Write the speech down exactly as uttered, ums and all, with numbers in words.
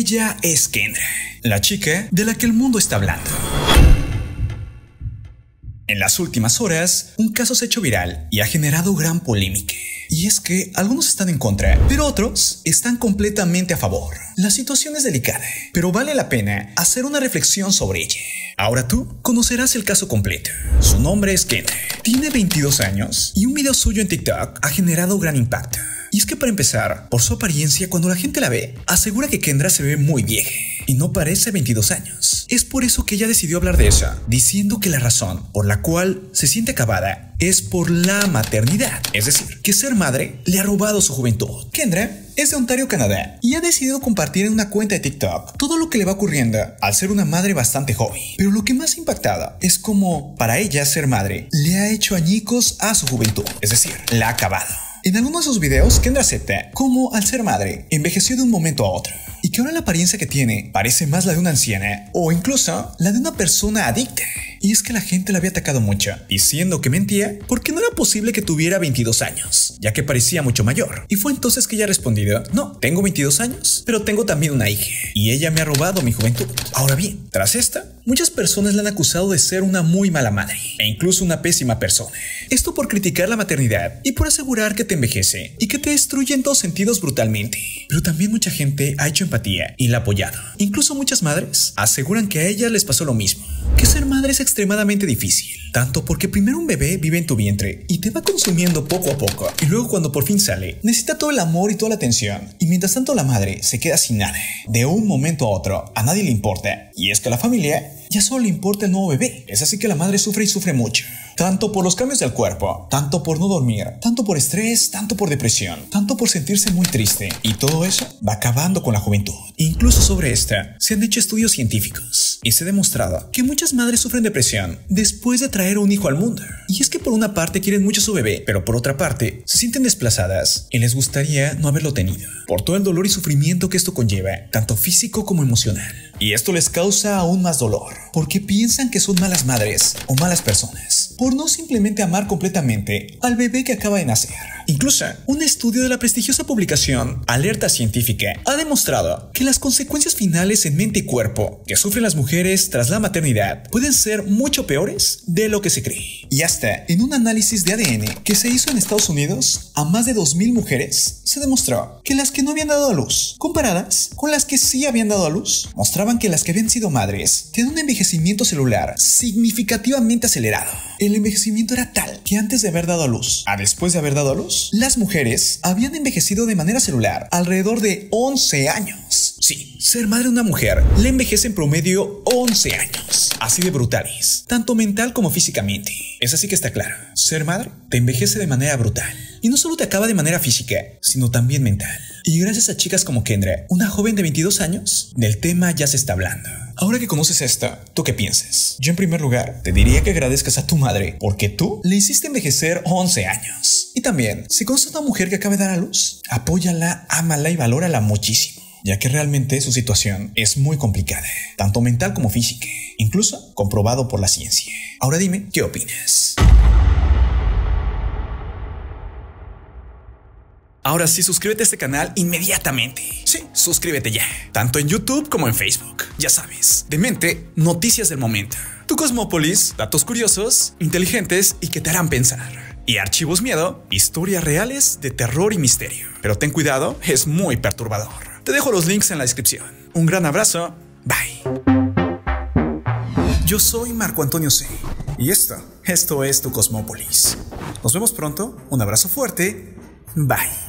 Ella es Kendra, la chica de la que el mundo está hablando. En las últimas horas, un caso se ha hecho viral y ha generado gran polémica. Y es que algunos están en contra, pero otros están completamente a favor. La situación es delicada, pero vale la pena hacer una reflexión sobre ella. Ahora tú conocerás el caso completo. Su nombre es Kendra, tiene veintidós años y un video suyo en TikTok ha generado gran impacto. Y es que para empezar, por su apariencia, cuando la gente la ve, asegura que Kendra se ve muy vieja y no parece veintidós años. Es por eso que ella decidió hablar de eso, diciendo que la razón por la cual se siente acabada es por la maternidad, es decir, que ser madre le ha robado su juventud. Kendra es de Ontario, Canadá, y ha decidido compartir en una cuenta de TikTok todo lo que le va ocurriendo al ser una madre bastante joven. Pero lo que más ha impactado es cómo, para ella, ser madre le ha hecho añicos a su juventud, es decir, la ha acabado. En algunos de sus videos, Kendra acepta cómo, al ser madre, envejeció de un momento a otro y que ahora la apariencia que tiene parece más la de una anciana o incluso la de una persona adicta. Y es que la gente la había atacado mucho, diciendo que mentía porque no era posible que tuviera veintidós años, ya que parecía mucho mayor. Y fue entonces que ella ha respondido: no, tengo veintidós años, pero tengo también una hija, y ella me ha robado mi juventud. Ahora bien, tras esta, muchas personas la han acusado de ser una muy mala madre, e incluso una pésima persona. Esto por criticar la maternidad y por asegurar que te envejece y que te destruye en todos sentidos brutalmente. Pero también mucha gente ha hecho empatía y la ha apoyado. Incluso muchas madres aseguran que a ellas les pasó lo mismo, que ser madre es extremadamente difícil, tanto porque primero un bebé vive en tu vientre y te va consumiendo poco a poco, y luego cuando por fin sale, necesita todo el amor y toda la atención, y mientras tanto la madre se queda sin nada. De un momento a otro, a nadie le importa, y es que a la familia ya solo le importa el nuevo bebé. Es así que la madre sufre y sufre mucho, tanto por los cambios del cuerpo, tanto por no dormir, tanto por estrés, tanto por depresión, tanto por sentirse muy triste, y todo eso va acabando con la juventud. Incluso sobre esta se han hecho estudios científicos y se ha demostrado que muchas madres sufren depresión después de traer un hijo al mundo. Y es que por una parte quieren mucho a su bebé, pero por otra parte se sienten desplazadas y les gustaría no haberlo tenido, por todo el dolor y sufrimiento que esto conlleva, tanto físico como emocional. Y esto les causa aún más dolor, porque piensan que son malas madres o malas personas, por no simplemente amar completamente al bebé que acaba de nacer. Incluso, un estudio de la prestigiosa publicación Alerta Científica ha demostrado que las consecuencias finales en mente y cuerpo que sufren las mujeres tras la maternidad pueden ser mucho peores de lo que se cree. Y hasta en un análisis de A D N que se hizo en Estados Unidos a más de dos mil mujeres, se demostró que las que no habían dado a luz, comparadas con las que sí habían dado a luz, mostraban que las que habían sido madres tenían un envejecimiento celular significativamente acelerado. El envejecimiento era tal que antes de haber dado a luz a después de haber dado a luz, las mujeres habían envejecido de manera celular alrededor de once años. Sí, ser madre de una mujer le envejece en promedio once años. Así de brutales, tanto mental como físicamente. Es así que está claro, ser madre te envejece de manera brutal. Y no solo te acaba de manera física, sino también mental. Y gracias a chicas como Kendra, una joven de veintidós años, del tema ya se está hablando. Ahora que conoces esto, ¿tú qué piensas? Yo en primer lugar te diría que agradezcas a tu madre porque tú le hiciste envejecer once años. Y también, si conoces a una mujer que acaba de dar a luz, apóyala, ámala y valórala muchísimo, ya que realmente su situación es muy complicada, tanto mental como física, incluso comprobado por la ciencia. Ahora dime, ¿qué opinas? Ahora sí, suscríbete a este canal inmediatamente. Sí, suscríbete ya. Tanto en YouTube como en Facebook. Ya sabes, de mente, noticias del momento. Tu Cosmópolis, datos curiosos, inteligentes y que te harán pensar. Y Archivos Miedo, historias reales de terror y misterio. Pero ten cuidado, es muy perturbador. Te dejo los links en la descripción. Un gran abrazo. Bye. Yo soy Marco Antonio C. Y esto, esto es Tu Cosmópolis. Nos vemos pronto. Un abrazo fuerte. Bye.